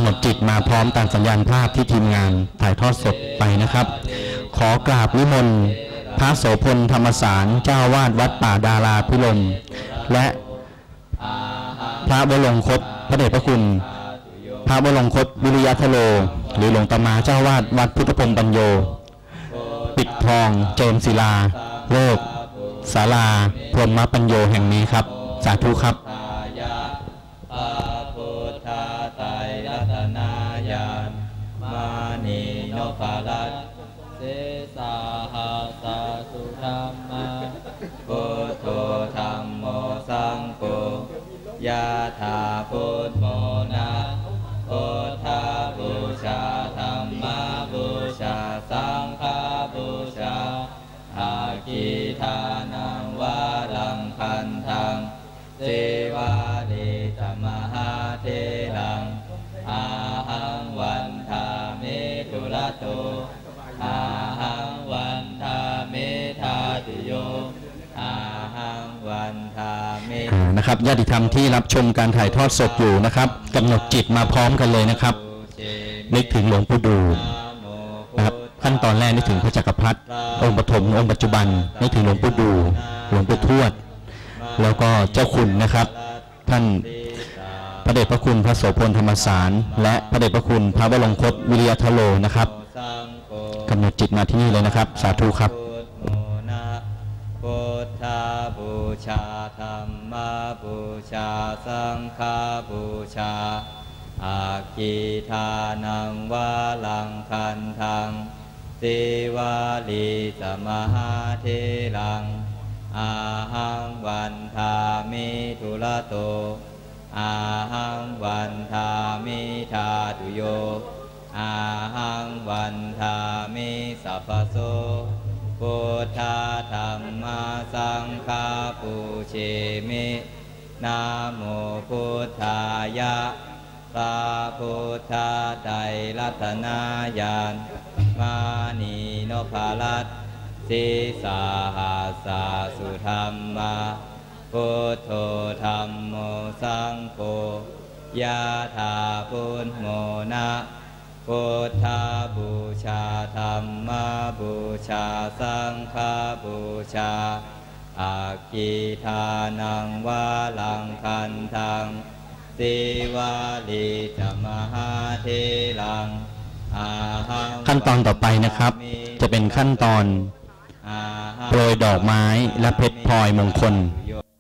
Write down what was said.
หนดจิตมาพร้อมตามสัญญาณภาพที่ทีมงานถ่ายทอดสดไปนะครับขอกราบนิมนต์พระโสพลธรรมสารเจ้าวาดวัดป่าดาราพิรมและพระบรมคตพระเดชพระคุณพระบรมคตวิริยทโลหรือหลวงตามาเจ้าวาดวัดพุทธพงศ์ปัญโยปิดทองเจิมศิลาโลกศาลาพรหมปัญโยแห่งนี้ครับสาธุครับพุทธาไตรรัตนายานมานีโนภาลัสเสสาหาสาสุธรรมะพุทโธธัมโมสังโฆยะถาพุทโมนะพุทธาบูชาธัมมาบูชาสังฆาบูชาอาคิทานังวารังคันธังเสวาลิตมหาเทรังอาหังวันทามิทุระโตอาหังวันทามิทาติโยอาหังวันทามินะครับญาติธรรมที่รับชมการถ่ายทอดสดอยู่นะครับกำหนดจิตมาพร้อมกันเลยนะครับนึกถึงหลวงปู่ดูนะครับขั้นตอนแรกนึกถึงพระจักรพรรดิองค์ปฐมองค์ปัจจุบันนึกถึงหลวงปู่ดูหลวงปู่ทวดแล้วก็เจ้าคุณนะครับท่านพระเดชพระคุณพระโสพลธรรมสารและพระเดชพระคุณพระบรมคตวิริยทโลนะครับกำหนดจิตมาที่นี่เลยนะครับสาธุครับพุทธาบูชาธัมมาบูชาสังฆาบูชาอาคิทานังวาลังคันธังสิวาลิสมหาเทรังอาหังวันทามิทุระโตอาหังวันทามิทาตุโยอาหังวันทามิสัพพโสพุทธาธัมมาสังฆาปูเชมินะโมพุทธายะพระพุทธาไตรรัตนายานมานีโนภาลัสสิสาหาสาสุธรรมะพุทโธธัมโมสังโฆยะถาพุทโมนะพุทธาบูชาธัมมาบูชาสังฆาบูชาอาคิทานังวาลังคันธังสิวาลิตมหาเทรังขั้นตอนต่อไปนะครับจะเป็นขั้นตอนโปรยดอกไม้และเพชรพลอยมงคล